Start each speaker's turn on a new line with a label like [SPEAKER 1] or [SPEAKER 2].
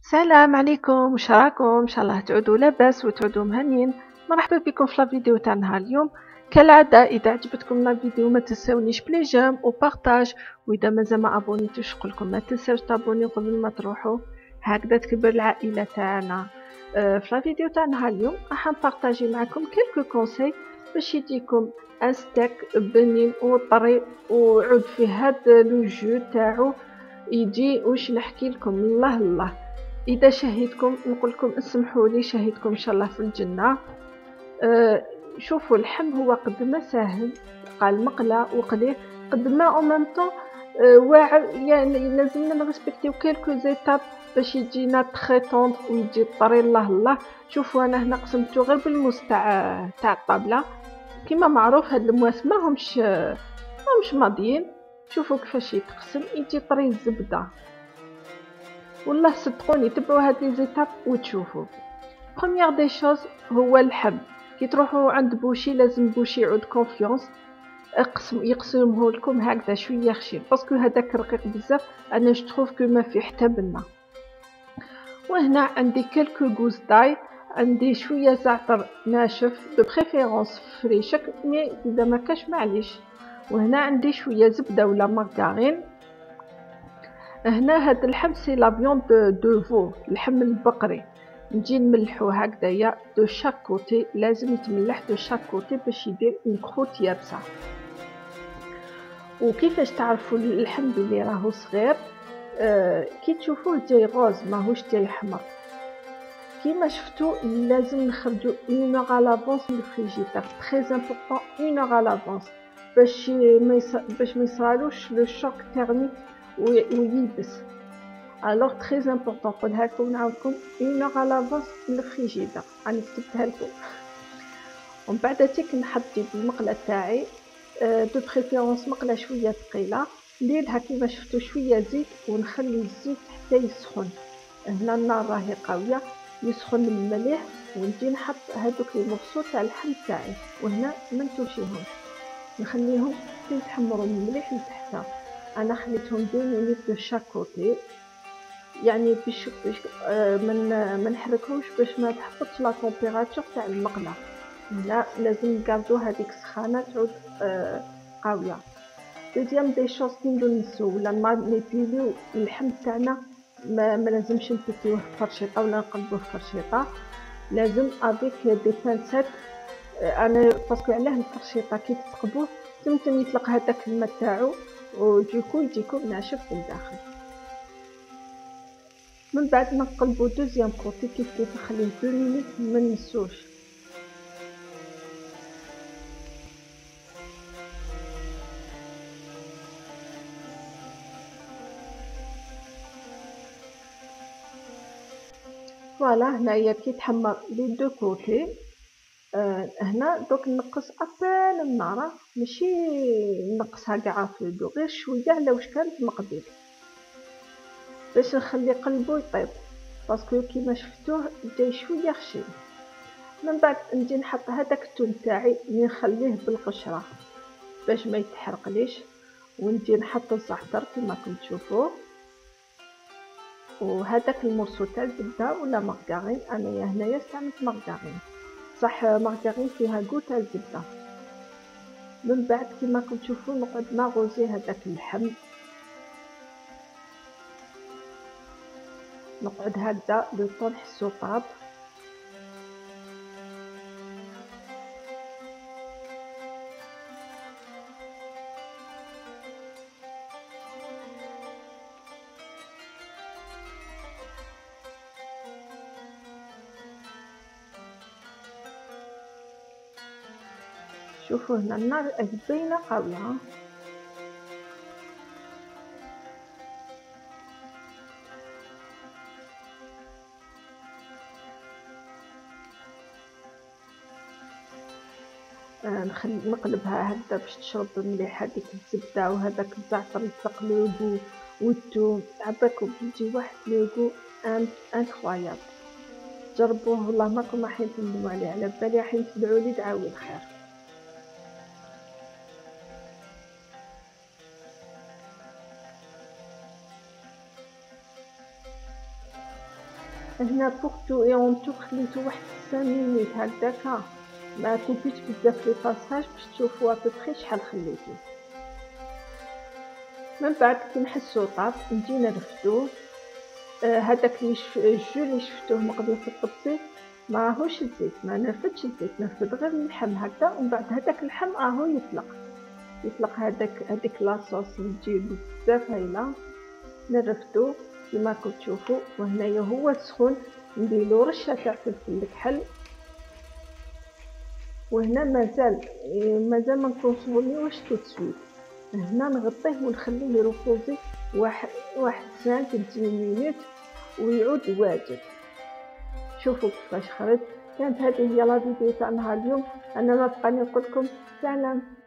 [SPEAKER 1] السلام عليكم، واش راكم؟ ان شاء الله تعودوا لاباس وتعودوا مهنيين. مرحبا بكم في الفيديو تاع نهار اليوم. كالعاده اذا عجبتكم الفيديو ما تنساونيش بلي جيم وبارطاج، واذا مازال ما ابونيتوش نقولكم ما تنساوش تابوني قبل ما تروحوا، هكذا تكبر العائله تاعنا. في الفيديو تاع نهار اليوم راح نبارطاجي معكم كلكو كونساي باش يجيكم ان ستيك بنين وطري وعود فيه هاد لو جو تاعو يجي. واش نحكي لكم، الله الله اذا شهيتكم نقول لكم اسمحوا لي، شهيتكم ان شاء الله في الجنه. شوفوا اللحم هو قد ما ساهل، قال مقله وقليه قد ما او ميم طون واعر، يعني لازمنا نريسبكتيو كلكو زيتاب باش يجينا تري طوند ويجي طري. الله الله. شوفوا انا هنا قسمته غير بالموس تاع الطابله، كما معروف هاد المواس ماهمش ماضيين. شوفوا كيفاش يتقسم يجي طري الزبده. والله صدقوني تبعوا هاد لي زيتاب وتشوفوا. بروميير دي شوز هو اللحم. كي تروحوا عند بوشي لازم بوشي يعود كونفيونس يقسمه لكم هكذا شويه خشين، باسكو هذاك رقيق بزاف انا جو تروف كو ما فيه حتى بنه. وهنا عندي كلكو غوز داي، عندي شويه زعتر ناشف دو بريفيرونس فريشك، مي اذا ما كاش معليش. وهنا عندي شويه زبده ولا مارغارين. هنا هاد اللحم سي لا فيوند دو فو، اللحم البقري. نجي نملحو هكذايا دو شاك كوتي، لازم يتملح دو شاك كوتي باش يدير اون كروت يابسه. وكيفاش تعرفوا اللحم بلي راهو صغير؟ كي تشوفوه جاي غوز ماهوش جاي حمر. كيما شفتوا لازم نخرجوا اون اور على لافونس من الفريجيدير، تري امبورطون اون اور على لافونس باش ما يصرالوش لو شوك تيرميك ويلبس. الوغ تري امبورطون، نقولها لكم نعاودكم اون اور على لافونس من الفريجيدير، راني كتبتها لكم. ومن بعد تيك نحط جيب المقله تاعي، دو بريفيرونس مقله شويه ثقيله، نديرها كيما شفتوا شويه زيت ونخلي الزيت حتى يسخن. هنا النار راهي قويه، يسخن المليح ونجي نحط هذوك لي مورسو تاع اللحم تاعي، وهنا ما نتوشيهمش، نخليهم حتى يتحمروا مليح لتحت. انا خليتهم 2 مينيت دو شاك كوتي، يعني باش ما نحركهمش باش ما تحطش لا تمبيراتور تاع المقله. لا لازم نقادو هذيك السخانه تعود قويه. دوزيام دي شوز كي نسو ولا نبيليو اللحم تاعنا، ما لازمش نبيتيوه فرشيطه ولا نقلبوه فرشيطه، لازم افيك دي بانسات. انا باسكو علاه الفرشيطه كي تثقبوه تمتم يطلق هذاك الماء تاعو وجيكو يجيكم ناشف من الداخل. من بعد نقلبو دوزيام كوتي كيف نخليه 2 مينيت ما نمسوش. فوالا هنايا كي تحمر لي دو كوتي، هنا دوك نقص ابان النار، ماشي نقصها كاع في الدو، غير شويه على واش كانت مقدير باش نخلي قلبو يطيب، باسكو كيما شفتوه جاي شويه خشين. من بعد نجي نحط هذاك التون تاعي نخليه بالقشره باش ما يتحرقليش، ونجي نحط الزعتر كيما راكم تشوفوه، وهذاك المرسو تاع الزبده ولا مارغارين. انايا هنايا استعملت مارغارين، صح مارغارين فيها غو تاع الزبده. من بعد كيما راكم تشوفوا نقعد نغوزي هذاك اللحم، نقعد هكذا لو طون نحسو طاب. شوفوا هنا النار باينه قويه. نقلبها هكذا باش تشرب مليح هذيك الزبده وهذاك الزعتر يطلق لوغو والثوم، عباكم يجي واحد لوغو انكرويابل. جربوه والله ماكم راح تندموا عليه، على بالي راح تدعوا لي دعاوي الخير. هنا بوغ تو اي اون تو خليتو واحد 5 مينيت هكداكا، ما كوبيتش بزاف لي باساج باش تشوفو ابوبخي شحال خليتو. من بعد كي نحسو طاب نجي نرفدوه. هذاك الجو اللي شفتوه من قبل في الطبسيل معاهوش الزيت، ما نرفدش الزيت، نرفد غير اللحم هكذا، ومن بعد هذاك اللحم راهو يطلق هذيك لاصوص اللي تجي بزاف هايله. نرفدو كيما راكم تشوفوا، وهنايا هو سخون نديرو رشه تاع فلفل الكحل. وهنا مازال ما نكونسوميوش تو سويت، هنا نغطيه ونخليه يرفوزي واحد 5 10 مينوت ويعود واجد. شوفوا كيفاش خرج. كانت هذه هي لا فيديو تاع نهار اليوم. انا ما بقاني نقول لكم سلام.